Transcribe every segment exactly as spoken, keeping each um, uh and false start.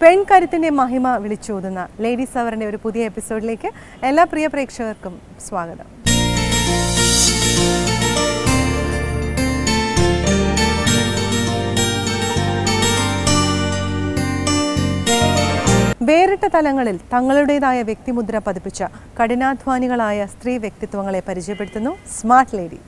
പെൺകരുത്തിന്റെ മഹിമ വിളിച്ചോതുന്ന ലേഡീസ് അവറിന്റെ ഒരു പുതിയ എപ്പിസോഡിലേക്ക് എല്ലാ പ്രിയ പ്രേക്ഷകർക്കും സ്വാഗതം. വേറിട്ട തലങ്ങളിൽ തങ്ങളുടേതായ വ്യക്തിമുദ്ര പതിപ്പിച്ച കഠിനാധ്വാനികളായ സ്ത്രീ വ്യക്തിത്വങ്ങളെ പരിചയപ്പെടുത്തുന്നു സ്മാർട്ട് ലേഡി.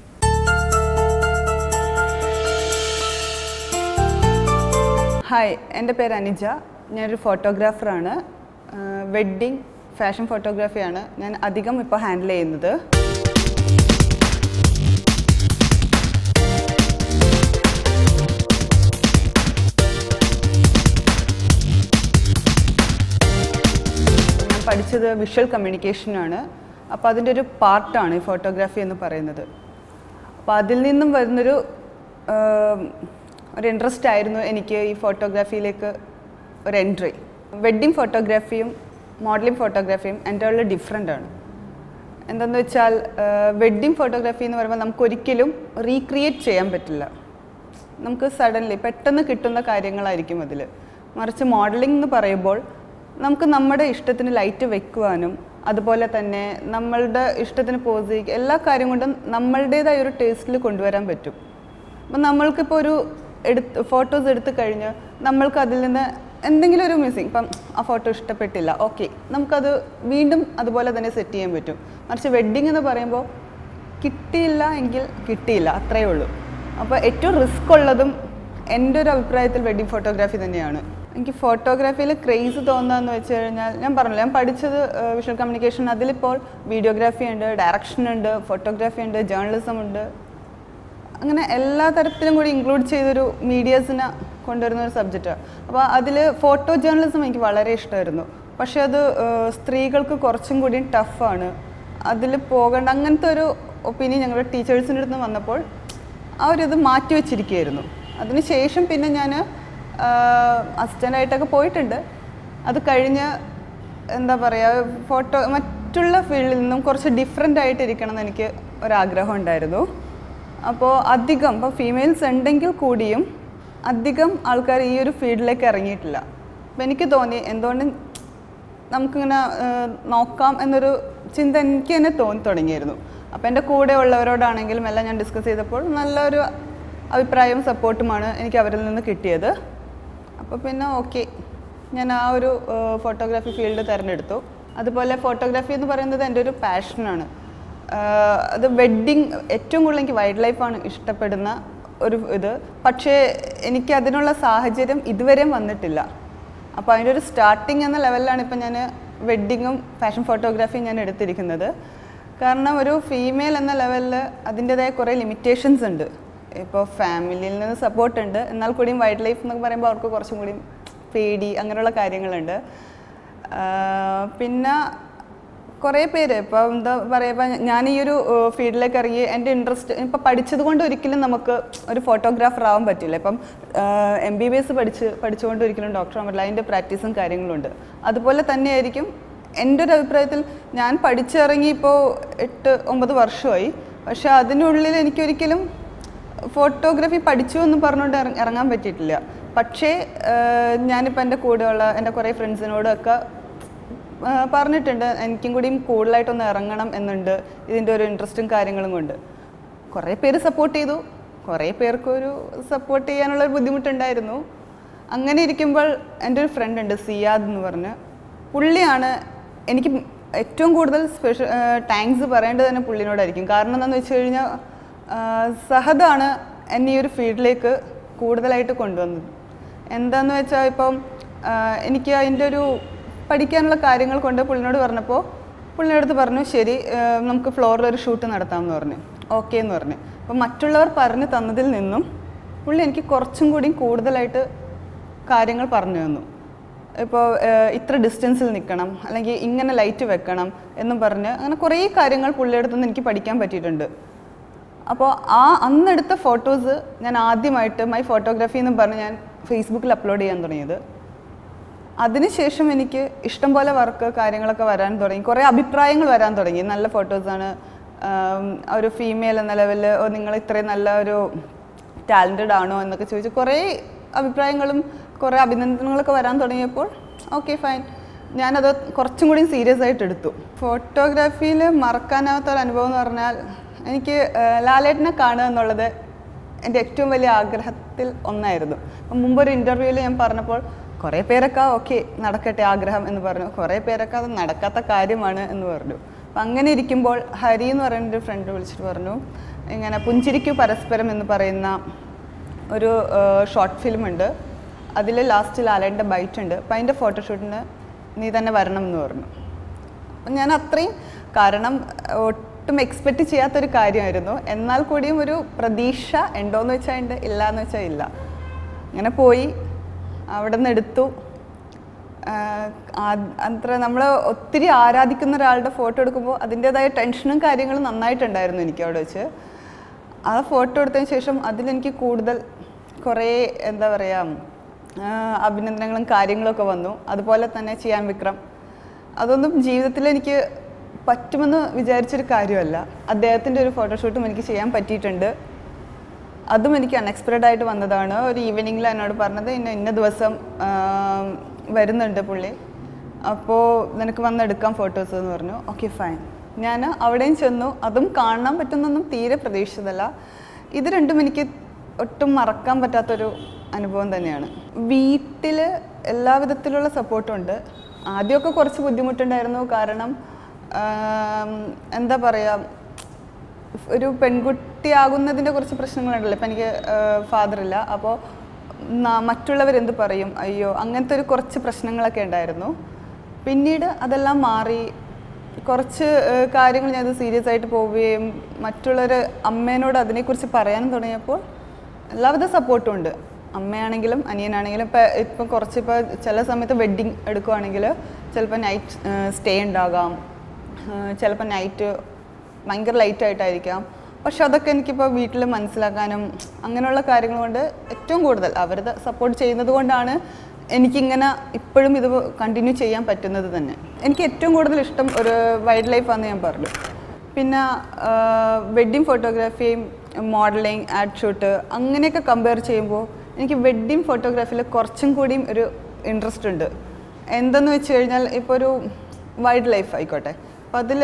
ഹായ്, എൻ്റെ പേര് അനിജ. ഞാനൊരു ഫോട്ടോഗ്രാഫറാണ്. വെഡ്ഡിങ് ഫാഷൻ ഫോട്ടോഗ്രാഫിയാണ് ഞാൻ അധികം ഇപ്പോൾ ഹാൻഡിൽ ചെയ്യുന്നത്. ഞാൻ പഠിച്ചത് വിഷ്വൽ കമ്മ്യൂണിക്കേഷനാണ്. അപ്പോൾ അതിൻ്റെ ഒരു പാർട്ടാണ് ഈ ഫോട്ടോഗ്രാഫി എന്ന് പറയുന്നത്. അപ്പോൾ അതിൽ നിന്നും വരുന്നൊരു ഒരു ഇൻട്രസ്റ്റ് ആയിരുന്നു എനിക്ക് ഈ ഫോട്ടോഗ്രാഫിയിലേക്ക് ഒരു എൻട്രി. വെഡ്ഡിങ് ഫോട്ടോഗ്രാഫിയും മോഡലിംഗ് ഫോട്ടോഗ്രാഫിയും എൻ്റെ ഉള്ള ഡിഫറെൻ്റ് ആണ്. എന്താണെന്ന് വെച്ചാൽ വെഡ്ഡിങ് ഫോട്ടോഗ്രാഫി എന്ന് പറയുമ്പോൾ നമുക്കൊരിക്കലും റീക്രിയേറ്റ് ചെയ്യാൻ പറ്റില്ല. നമുക്ക് സഡൻലി പെട്ടെന്ന് കിട്ടുന്ന കാര്യങ്ങളായിരിക്കും അതിൽ. മറിച്ച് മോഡലിംഗ് എന്ന് പറയുമ്പോൾ നമുക്ക് നമ്മുടെ ഇഷ്ടത്തിന് ലൈറ്റ് വെക്കുവാനും അതുപോലെ തന്നെ നമ്മളുടെ ഇഷ്ടത്തിന് പോസ് ചെയ്യുക എല്ലാ കാര്യം കൊണ്ടും നമ്മളുടേതായ ഒരു ടേസ്റ്റിൽ കൊണ്ടുവരാൻ പറ്റും. അപ്പം നമ്മൾക്കിപ്പോൾ ഒരു എടുത്ത് ഫോട്ടോസ് എടുത്ത് കഴിഞ്ഞ് നമ്മൾക്ക് അതിൽ നിന്ന് എന്തെങ്കിലും ഒരു മിസ്സിങ്, ഇപ്പം ആ ഫോട്ടോ ഇഷ്ടപ്പെട്ടില്ല, ഓക്കെ, നമുക്കത് വീണ്ടും അതുപോലെ തന്നെ സെറ്റ് ചെയ്യാൻ പറ്റും. മറിച്ച് വെഡ്ഡിങ് എന്ന് പറയുമ്പോൾ കിട്ടിയില്ല എങ്കിൽ കിട്ടിയില്ല, അത്രയേ ഉള്ളൂ. അപ്പോൾ ഏറ്റവും റിസ്ക് ഉള്ളതും എൻ്റെ ഒരു അഭിപ്രായത്തിൽ വെഡ്ഡിങ് ഫോട്ടോഗ്രാഫി തന്നെയാണ്. എനിക്ക് ഫോട്ടോഗ്രാഫിയിൽ ക്രേസ് തോന്നുകയെന്ന് വെച്ച് കഴിഞ്ഞാൽ ഞാൻ പറഞ്ഞില്ല, ഞാൻ പഠിച്ചത് വിഷ്വൽ കമ്മ്യൂണിക്കേഷൻ. അതിലിപ്പോൾ വീഡിയോഗ്രാഫി ഉണ്ട്, ഡയറക്ഷൻ ഉണ്ട്, ഫോട്ടോഗ്രാഫി ഉണ്ട്, ജേർണലിസം ഉണ്ട്. അങ്ങനെ എല്ലാ തരത്തിലും കൂടി ഇൻക്ലൂഡ് ചെയ്തൊരു മീഡിയാസിനെ കൊണ്ടുവരുന്ന ഒരു സബ്ജക്റ്റാണ്. അപ്പോൾ അതിൽ ഫോട്ടോ ജേർണലിസം എനിക്ക് വളരെ ഇഷ്ടമായിരുന്നു. പക്ഷേ അത് സ്ത്രീകൾക്ക് കുറച്ചും കൂടി ടഫാണ്, അതിൽ പോകേണ്ട അങ്ങനത്തെ ഒരു ഒപ്പീനിയൻ ഞങ്ങളുടെ ടീച്ചേഴ്സിൻ്റെ അടുത്ത് വന്നപ്പോൾ അവരത് മാറ്റി വെച്ചിരിക്കുകയായിരുന്നു. അതിന് ശേഷം പിന്നെ ഞാൻ അസിസ്റ്റൻ്റായിട്ടൊക്കെ പോയിട്ടുണ്ട്. അത് കഴിഞ്ഞ് എന്താ പറയുക, ഫോട്ടോ മറ്റുള്ള ഫീൽഡിൽ നിന്നും കുറച്ച് ഡിഫറെൻ്റ് ആയിട്ടിരിക്കണം എന്ന് എനിക്ക് ഒരാഗ്രഹം ഉണ്ടായിരുന്നു. അപ്പോൾ അധികം ഇപ്പോൾ ഫീമെയിൽസ് ഉണ്ടെങ്കിൽ കൂടിയും അധികം ആൾക്കാർ ഈ ഒരു ഫീൽഡിലേക്ക് ഇറങ്ങിയിട്ടില്ല. അപ്പോൾ എനിക്ക് തോന്നി എന്തുകൊണ്ട് നമുക്കിങ്ങനെ നോക്കാം എന്നൊരു ചിന്ത എനിക്ക് തന്നെ തോന്നി തുടങ്ങിയിരുന്നു. അപ്പോൾ എൻ്റെ കൂടെ ഉള്ളവരോടാണെങ്കിലും എല്ലാം ഞാൻ ഡിസ്കസ് ചെയ്തപ്പോൾ നല്ലൊരു അഭിപ്രായവും സപ്പോർട്ടുമാണ് എനിക്ക് അവരിൽ നിന്ന് കിട്ടിയത്. അപ്പോൾ പിന്നെ ഓക്കെ, ഞാൻ ആ ഒരു ഫോട്ടോഗ്രാഫി ഫീൽഡ് തിരഞ്ഞെടുത്തു. അതുപോലെ ഫോട്ടോഗ്രാഫി എന്ന് പറയുന്നത് എൻ്റെ ഒരു പാഷനാണ്. അത് വെഡ്ഡിങ് ഏറ്റവും കൂടുതൽ എനിക്ക് വൈൽഡ് ലൈഫാണ് ഇഷ്ടപ്പെടുന്ന ഒരു ഇത്. പക്ഷേ എനിക്ക് അതിനുള്ള സാഹചര്യം ഇതുവരെയും വന്നിട്ടില്ല. അപ്പോൾ അതിൻ്റെ ഒരു സ്റ്റാർട്ടിങ് എന്ന ലെവലിലാണ് ഇപ്പം ഞാൻ വെഡ്ഡിങ്ങും ഫാഷൻ ഫോട്ടോഗ്രാഫിയും ഞാൻ എടുത്തിരിക്കുന്നത്. കാരണം ഒരു ഫീമെയിൽ എന്ന ലെവലിൽ അതിൻ്റേതായ കുറേ ലിമിറ്റേഷൻസ് ഉണ്ട്. ഇപ്പോൾ ഫാമിലിയിൽ നിന്ന് സപ്പോർട്ടുണ്ട്, എന്നാൽ കൂടിയും വൈൽഡ് ലൈഫ് എന്നൊക്കെ പറയുമ്പോൾ അവർക്ക് കുറച്ചും കൂടി പേടി അങ്ങനെയുള്ള കാര്യങ്ങളുണ്ട്. പിന്നെ കുറേ പേര് ഇപ്പോൾ എന്താ പറയുക, ഞാൻ ഈ ഒരു ഫീൽഡിലേക്ക് ഇറങ്ങി എൻ്റെ ഇൻട്രസ്റ്റ് ഇപ്പം പഠിച്ചത് കൊണ്ട് ഒരിക്കലും നമുക്ക് ഒരു ഫോട്ടോഗ്രാഫർ ആവാൻ പറ്റില്ല. ഇപ്പം എം ബി ബി എസ് പഠിച്ച് പഠിച്ചുകൊണ്ട് ഒരിക്കലും ഡോക്ടർ ആവാൻ പറ്റില്ല, അതിൻ്റെ പ്രാക്ടീസും കാര്യങ്ങളുണ്ട്. അതുപോലെ തന്നെയായിരിക്കും എൻ്റെ ഒരു അഭിപ്രായത്തിൽ ഞാൻ പഠിച്ചിറങ്ങി ഇപ്പോൾ എട്ട് ഒമ്പത് വർഷമായി. പക്ഷേ അതിനുള്ളിൽ എനിക്കൊരിക്കലും ഫോട്ടോഗ്രാഫി പഠിച്ചു എന്ന് പറഞ്ഞുകൊണ്ട് ഇറങ്ങാൻ പറ്റിയിട്ടില്ല. പക്ഷേ ഞാനിപ്പോൾ എൻ്റെ കൂടെയുള്ള എൻ്റെ കുറേ ഫ്രണ്ട്സിനോടൊക്കെ പറഞ്ഞിട്ടുണ്ട് എനിക്കും കൂടിയും കൂടുതലായിട്ടൊന്ന് ഇറങ്ങണം എന്നുണ്ട് ഇതിൻ്റെ ഒരു ഇൻട്രസ്റ്റും കാര്യങ്ങളും കൊണ്ട്. കുറേ പേര് സപ്പോർട്ട് ചെയ്തു, കുറേ പേർക്കൊരു സപ്പോർട്ട് ചെയ്യാനുള്ളൊരു ബുദ്ധിമുട്ടുണ്ടായിരുന്നു. അങ്ങനെ ഇരിക്കുമ്പോൾ എൻ്റെ ഒരു ഫ്രണ്ട് ഉണ്ട്, സിയാദ് എന്ന് പറഞ്ഞ്. പുള്ളിയാണ് എനിക്ക് ഏറ്റവും കൂടുതൽ സ്പെഷ്യൽ താങ്ക്സ് പറയേണ്ടത് തന്നെ പുള്ളിനോടായിരിക്കും. കാരണം എന്താണെന്ന് വെച്ച് കഴിഞ്ഞാൽ സഹദാണ് എന്നെ ഈ ഒരു ഫീൽഡിലേക്ക് കൂടുതലായിട്ട് കൊണ്ടുവന്നത്. എന്താണെന്ന് വെച്ചാൽ ഇപ്പം എനിക്ക് അതിൻ്റെ ഒരു പഠിക്കാനുള്ള കാര്യങ്ങൾ കൊണ്ട് പുള്ളിനോട് പറഞ്ഞപ്പോൾ പുള്ളിയുടെ അടുത്ത് പറഞ്ഞു, ശരി നമുക്ക് ഫ്ലോറിലൊരു ഷൂട്ട് നടത്താമെന്ന് പറഞ്ഞു. ഓക്കെ എന്ന് പറഞ്ഞു. അപ്പോൾ മറ്റുള്ളവർ പറഞ്ഞു തന്നതിൽ നിന്നും പുള്ളി എനിക്ക് കുറച്ചും കൂടി കൂടുതലായിട്ട് കാര്യങ്ങൾ പറഞ്ഞു തന്നു. ഇപ്പോൾ ഇത്ര ഡിസ്റ്റൻസിൽ നിൽക്കണം, അല്ലെങ്കിൽ ഇങ്ങനെ ലൈറ്റ് വെക്കണം എന്നും പറഞ്ഞ് അങ്ങനെ കുറേ കാര്യങ്ങൾ പുള്ളിയുടെ അടുത്ത് നിന്ന് എനിക്ക് പഠിക്കാൻ പറ്റിയിട്ടുണ്ട്. അപ്പോൾ ആ അന്നെടുത്ത ഫോട്ടോസ് ഞാൻ ആദ്യമായിട്ട് മൈ ഫോട്ടോഗ്രാഫി എന്ന് പറഞ്ഞ് ഞാൻ ഫേസ്ബുക്കിൽ അപ്ലോഡ് ചെയ്യാൻ തുടങ്ങിയത്. അതിനുശേഷം എനിക്ക് ഇഷ്ടംപോലെ വർക്ക് കാര്യങ്ങളൊക്കെ വരാൻ തുടങ്ങി, കുറേ അഭിപ്രായങ്ങൾ വരാൻ തുടങ്ങി. നല്ല ഫോട്ടോസാണ്, ഒരു ഫീമെയിൽ എന്ന ലെവലിൽ നിങ്ങൾ ഇത്രയും നല്ല ഒരു ടാലൻറ്റഡ് ആണോ എന്നൊക്കെ ചോദിച്ച് കുറേ അഭിപ്രായങ്ങളും കുറേ അഭിനന്ദനങ്ങളൊക്കെ വരാൻ തുടങ്ങിയപ്പോൾ ഓക്കെ ഫൈൻ, ഞാനത് കുറച്ചും കൂടി സീരിയസ് ആയിട്ട് എടുത്തു. ഫോട്ടോഗ്രാഫിയിൽ മറക്കാനാവാത്തൊരു അനുഭവം എന്ന് പറഞ്ഞാൽ എനിക്ക് ലാലേട്ടനെ കാണുക എന്നുള്ളത് എൻ്റെ ഏറ്റവും വലിയ ആഗ്രഹത്തിൽ ഒന്നായിരുന്നു. അപ്പം മുമ്പൊരു ഇൻ്റർവ്യൂവിൽ ഞാൻ പറഞ്ഞപ്പോൾ കുറേ പേരൊക്കെ ഓക്കെ നടക്കട്ടെ ആഗ്രഹം എന്ന് പറഞ്ഞു, കുറേ പേരൊക്കെ അത് നടക്കാത്ത കാര്യമാണ് എന്ന് പറഞ്ഞു. അപ്പം അങ്ങനെ ഇരിക്കുമ്പോൾ ഹരി എന്ന് പറയുന്ന ഒരു ഫ്രണ്ട് വിളിച്ചിട്ട് പറഞ്ഞു, ഇങ്ങനെ പുഞ്ചിരിക്കു പരസ്പരം എന്ന് പറയുന്ന ഒരു ഷോർട്ട് ഫിലിം ഉണ്ട്, അതിൽ ലാസ്റ്റ് ലാലേട്ടൻ്റെ ബൈറ്റ് ഉണ്ട്, അപ്പം അതിൻ്റെ ഫോട്ടോഷൂട്ടിന് നീ തന്നെ വരണം എന്ന് പറഞ്ഞു. അപ്പം ഞാൻ അത്രയും, കാരണം ഒട്ടും എക്സ്പെക്റ്റ് ചെയ്യാത്തൊരു കാര്യമായിരുന്നു, എന്നാൽ കൂടിയും ഒരു പ്രതീക്ഷ ഉണ്ടോയെന്ന് വെച്ചാൽ ഉണ്ട്, ഇല്ല എന്ന് വെച്ചാൽ ഇല്ല. അങ്ങനെ പോയി അവിടെ നിന്ന് എടുത്തു. അത്ര നമ്മൾ ഒത്തിരി ആരാധിക്കുന്ന ഒരാളുടെ ഫോട്ടോ എടുക്കുമ്പോൾ അതിൻ്റേതായ ടെൻഷനും കാര്യങ്ങളും നന്നായിട്ടുണ്ടായിരുന്നു എനിക്ക് അവിടെ വെച്ച്. ആ ഫോട്ടോ എടുത്തതിന് ശേഷം അതിലെനിക്ക് കൂടുതൽ കുറേ എന്താ പറയുക അഭിനന്ദനങ്ങളും കാര്യങ്ങളൊക്കെ വന്നു. അതുപോലെ തന്നെ ചെയ്യാൻ വിക്രം, അതൊന്നും ജീവിതത്തിൽ എനിക്ക് പറ്റുമെന്ന് വിചാരിച്ചൊരു കാര്യമല്ല. അദ്ദേഹത്തിൻ്റെ ഒരു ഫോട്ടോഷൂട്ടും എനിക്ക് ചെയ്യാൻ പറ്റിയിട്ടുണ്ട്. അതും എനിക്ക് അൺഎക്സ്പെക്റ്റഡ് ആയിട്ട് വന്നതാണ്. ഒരു ഈവനിങ്ങിൽ എന്നോട് പറഞ്ഞത് ഇന്ന ഇന്ന ദിവസം വരുന്നുണ്ട് പുള്ളി, അപ്പോൾ നിനക്ക് വന്നെടുക്കാം ഫോട്ടോസ് എന്ന് പറഞ്ഞു. ഓക്കെ ഫൈൻ, ഞാൻ അവിടെയും ചെന്നു. അതും കാണാൻ പറ്റുന്നൊന്നും തീരെ പ്രതീക്ഷിച്ചതല്ല. ഇത് രണ്ടും എനിക്ക് ഒട്ടും മറക്കാൻ പറ്റാത്തൊരു അനുഭവം തന്നെയാണ്. വീട്ടിൽ എല്ലാ വിധത്തിലുള്ള സപ്പോർട്ടും ഉണ്ട്. ആദ്യമൊക്കെ കുറച്ച് ബുദ്ധിമുട്ടുണ്ടായിരുന്നു, കാരണം എന്താ പറയുക, ഒരു പെൺകുട്ടിയാകുന്നതിൻ്റെ കുറച്ച് പ്രശ്നങ്ങളുണ്ടല്ലോ. ഇപ്പം എനിക്ക് ഫാദറില്ല, അപ്പോൾ മറ്റുള്ളവരെന്ത് പറയും, അയ്യോ, അങ്ങനത്തെ ഒരു കുറച്ച് പ്രശ്നങ്ങളൊക്കെ ഉണ്ടായിരുന്നു. പിന്നീട് അതെല്ലാം മാറി കുറച്ച് കാര്യങ്ങൾ ഞാനത് സീരിയസ് ആയിട്ട് പോവുകയും മറ്റുള്ളവർ അമ്മേനോട് അതിനെക്കുറിച്ച് പറയാനും തുടങ്ങിയപ്പോൾ എല്ലാവിധ സപ്പോർട്ടും ഉണ്ട്. അമ്മയാണെങ്കിലും അനിയനാണെങ്കിലും. ഇപ്പം ഇപ്പം കുറച്ച് ഇപ്പോൾ ചില സമയത്ത് വെഡ്ഡിങ് എടുക്കുകയാണെങ്കിൽ ചിലപ്പോൾ നൈറ്റ് സ്റ്റേ ഉണ്ടാകാം, ചിലപ്പോൾ നൈറ്റ് ഭയങ്കര ലൈറ്റായിട്ടായിരിക്കാം. പക്ഷെ അതൊക്കെ എനിക്കിപ്പോൾ വീട്ടിൽ മനസ്സിലാക്കാനും അങ്ങനെയുള്ള കാര്യങ്ങൾ കൊണ്ട് ഏറ്റവും കൂടുതൽ അവരുടെ സപ്പോർട്ട് ചെയ്യുന്നത് കൊണ്ടാണ് എനിക്കിങ്ങനെ ഇപ്പോഴും ഇത് കണ്ടിന്യൂ ചെയ്യാൻ പറ്റുന്നത് തന്നെ. എനിക്ക് ഏറ്റവും കൂടുതൽ ഇഷ്ടം ഒരു വൈൽഡ് ലൈഫാണെന്ന് ഞാൻ പറഞ്ഞു. പിന്നെ വെഡ്ഡിങ് ഫോട്ടോഗ്രാഫിയും മോഡലിംഗ്, ആഡ് ഷൂട്ട് അങ്ങനെയൊക്കെ കമ്പയർ ചെയ്യുമ്പോൾ എനിക്ക് വെഡ്ഡിങ് ഫോട്ടോഗ്രാഫിയിൽ കുറച്ചും കൂടിയും ഒരു ഇൻട്രസ്റ്റ് ഉണ്ട്. എന്തെന്ന് വെച്ച് കഴിഞ്ഞാൽ ഇപ്പോൾ ഒരു വൈൽഡ് ലൈഫ് ആയിക്കോട്ടെ, അപ്പം അതിൽ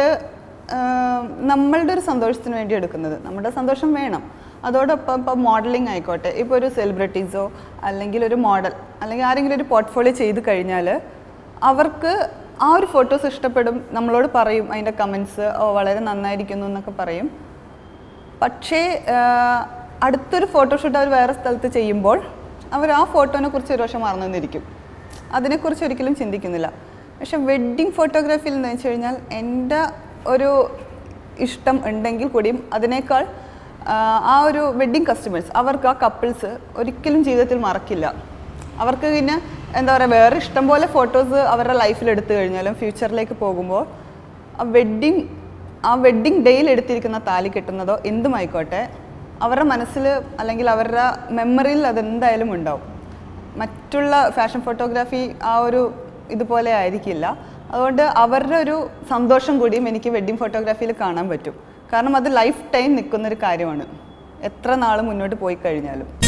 നമ്മളുടെ ഒരു സന്തോഷത്തിന് വേണ്ടി എടുക്കുന്നത്, നമ്മുടെ സന്തോഷം വേണം. അതോടൊപ്പം ഇപ്പോൾ മോഡലിംഗ് ആയിക്കോട്ടെ, ഇപ്പോൾ ഒരു സെലിബ്രിറ്റീസോ അല്ലെങ്കിൽ ഒരു മോഡൽ അല്ലെങ്കിൽ ആരെങ്കിലും ഒരു പോർട്ട്ഫോളിയോ ചെയ്ത് കഴിഞ്ഞാൽ അവർക്ക് ആ ഒരു ഫോട്ടോസ് ഇഷ്ടപ്പെടും, നമ്മളോട് പറയും അതിൻ്റെ കമൻസ്, ഓ വളരെ നന്നായിരിക്കുന്നു എന്നൊക്കെ പറയും. പക്ഷേ അടുത്തൊരു ഫോട്ടോഷൂട്ട് അവർ വേറെ സ്ഥലത്ത് ചെയ്യുമ്പോൾ അവർ ആ ഫോട്ടോനെ കുറിച്ച് ഒരു വർഷം മറന്നു നിന്നിരിക്കും, അതിനെക്കുറിച്ച് ഒരിക്കലും ചിന്തിക്കുന്നില്ല. പക്ഷെ വെഡ്ഡിങ് ഫോട്ടോഗ്രാഫിയിൽ എന്ന് വെച്ച് കഴിഞ്ഞാൽ എൻ്റെ ഒരു ഇഷ്ടം ഉണ്ടെങ്കിൽ കൂടിയും അതിനേക്കാൾ ആ ഒരു വെഡ്ഡിങ് കസ്റ്റമേഴ്സ്, അവർക്ക് ആ കപ്പിൾസ് ഒരിക്കലും ജീവിതത്തിൽ മറക്കില്ല. അവർക്ക് പിന്നെ എന്താ പറയുക, വേറെ ഇഷ്ടം പോലെ ഫോട്ടോസ് അവരുടെ ലൈഫിൽ എടുത്തു കഴിഞ്ഞാലും ഫ്യൂച്ചറിലേക്ക് പോകുമ്പോൾ ആ വെഡ്ഡിങ് ആ വെഡ്ഡിങ് ഡേയിൽ എടുത്തിരിക്കുന്ന താലി കെട്ടുന്നതോ എന്തുമായിക്കോട്ടെ അവരുടെ മനസ്സിൽ അല്ലെങ്കിൽ അവരുടെ മെമ്മറിയിൽ അതെന്തായാലും ഉണ്ടാവും. മറ്റുള്ള ഫാഷൻ ഫോട്ടോഗ്രാഫി ആ ഒരു ഇതുപോലെ ആയിരിക്കില്ല. അതുകൊണ്ട് അവരുടെ ഒരു സന്തോഷം കൂടിയും എനിക്ക് വെഡ്ഡിങ് ഫോട്ടോഗ്രാഫിയിൽ കാണാൻ പറ്റും. കാരണം അത് ലൈഫ് ടൈം നിൽക്കുന്നൊരു കാര്യമാണ്, എത്ര നാൾ മുന്നോട്ട് പോയി കഴിഞ്ഞാലും.